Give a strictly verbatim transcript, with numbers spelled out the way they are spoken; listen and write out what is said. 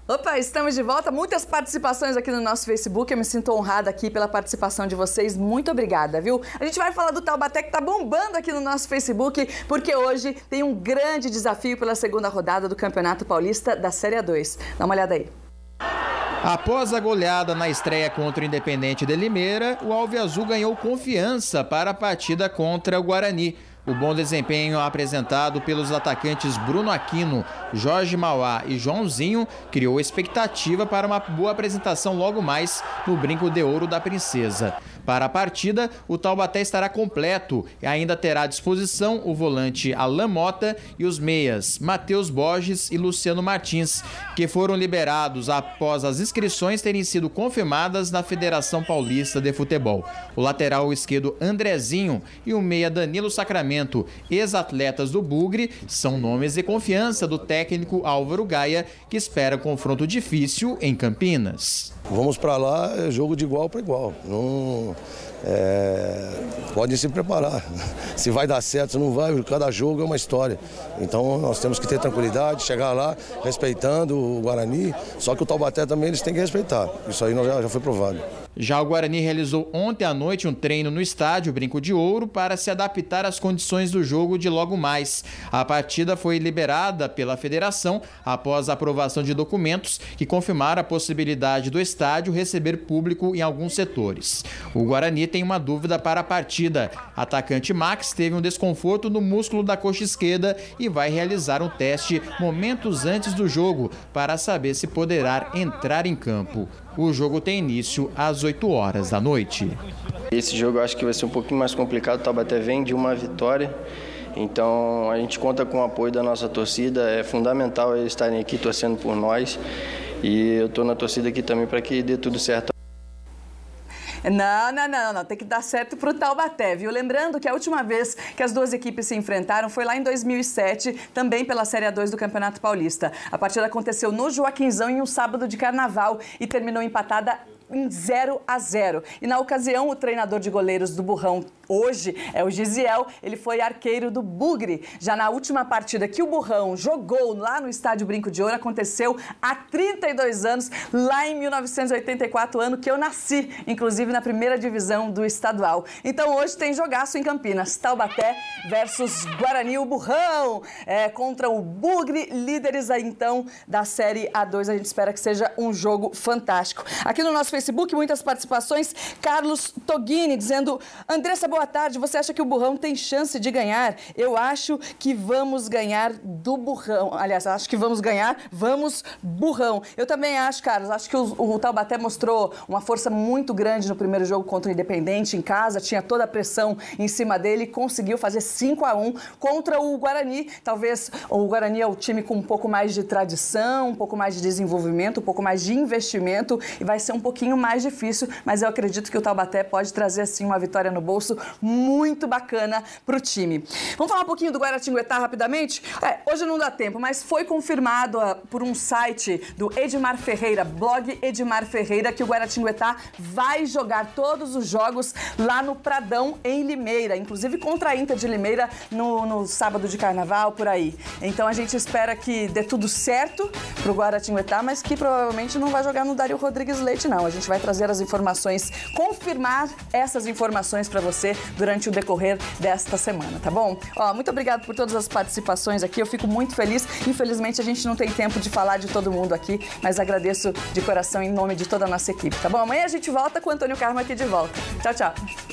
Opa, estamos de volta. Muitas participações aqui no nosso Facebook. Eu me sinto honrada aqui pela participação de vocês. Muito obrigada, viu? A gente vai falar do Taubaté, que tá bombando aqui no nosso Facebook, porque hoje tem um grande desafio pela segunda rodada do Campeonato Paulista da Série A dois. Dá uma olhada aí. Após a goleada na estreia contra o Independente de Limeira, o Alviazul ganhou confiança para a partida contra o Guarani. O bom desempenho apresentado pelos atacantes Bruno Aquino, Jorge Mauá e Joãozinho criou expectativa para uma boa apresentação logo mais no Brinco de Ouro da Princesa. Para a partida, o Taubaté estará completo e ainda terá à disposição o volante Alan Mota e os meias Matheus Borges e Luciano Martins, que foram liberados após as inscrições terem sido confirmadas na Federação Paulista de Futebol. O lateral esquerdo Andrezinho e o meia Danilo Sacramento, ex-atletas do Bugre, são nomes de confiança do técnico Álvaro Gaia, que espera um confronto difícil em Campinas. Vamos para lá, é jogo de igual para igual. Não, é, podem se preparar. Se vai dar certo, se não vai, cada jogo é uma história. Então nós temos que ter tranquilidade, chegar lá respeitando o Guarani, só que o Taubaté também eles têm que respeitar. Isso aí já, já foi provado. Já o Guarani realizou ontem à noite um treino no estádio Brinco de Ouro para se adaptar às condições do jogo de logo mais. A partida foi liberada pela federação após a aprovação de documentos que confirmaram a possibilidade do estádio receber público em alguns setores. O Guarani tem uma dúvida para a partida. Atacante Max teve um desconforto no músculo da coxa esquerda e vai realizar um teste momentos antes do jogo para saber se poderá entrar em campo. O jogo tem início às oito horas da noite. Esse jogo eu acho que vai ser um pouquinho mais complicado. O Taubaté vem de uma vitória, então a gente conta com o apoio da nossa torcida. É fundamental eles estarem aqui torcendo por nós e eu estou na torcida aqui também para que dê tudo certo. Não, não, não, não, tem que dar certo pro Taubaté, viu? Lembrando que a última vez que as duas equipes se enfrentaram foi lá em dois mil e sete, também pela Série A dois do Campeonato Paulista. A partida aconteceu no Joaquinzão em um sábado de carnaval e terminou empatada em zero a zero. E na ocasião, o treinador de goleiros do Burrão hoje é o Gisiel, ele foi arqueiro do Bugre. Já na última partida que o Burrão jogou lá no estádio Brinco de Ouro, aconteceu há trinta e dois anos, lá em mil novecentos e oitenta e quatro, ano que eu nasci, inclusive na primeira divisão do estadual. Então hoje tem jogaço em Campinas, Taubaté versus Guarani, o Burrão é, contra o Bugre, líderes aí então da Série A dois. A gente espera que seja um jogo fantástico. Aqui no nosso Facebook, muitas participações. Carlos Toghini dizendo: Andressa, boa tarde, você acha que o Burrão tem chance de ganhar? Eu acho que vamos ganhar do Burrão. Aliás, acho que vamos ganhar, vamos Burrão. Eu também acho, Carlos, acho que o, o Taubaté mostrou uma força muito grande no primeiro jogo contra o Independente em casa, tinha toda a pressão em cima dele e conseguiu fazer cinco a um contra o Guarani. Talvez o Guarani é o time com um pouco mais de tradição, um pouco mais de desenvolvimento, um pouco mais de investimento e vai ser um pouquinho mais difícil, mas eu acredito que o Taubaté pode trazer assim uma vitória no bolso muito bacana para o time. Vamos falar um pouquinho do Guaratinguetá rapidamente? É, hoje não dá tempo, mas foi confirmado uh, por um site do Edmar Ferreira, blog Edmar Ferreira, que o Guaratinguetá vai jogar todos os jogos lá no Pradão, em Limeira, inclusive contra a Inter de Limeira no, no sábado de carnaval, por aí. Então a gente espera que dê tudo certo para o Guaratinguetá, mas que provavelmente não vai jogar no Dário Rodrigues Leite, não. A gente vai trazer as informações, confirmar essas informações para você durante o decorrer desta semana, tá bom? Ó, muito obrigado por todas as participações aqui, eu fico muito feliz. Infelizmente a gente não tem tempo de falar de todo mundo aqui, mas agradeço de coração em nome de toda a nossa equipe, tá bom? Amanhã a gente volta com o Antônio Carmo aqui de volta. Tchau, tchau.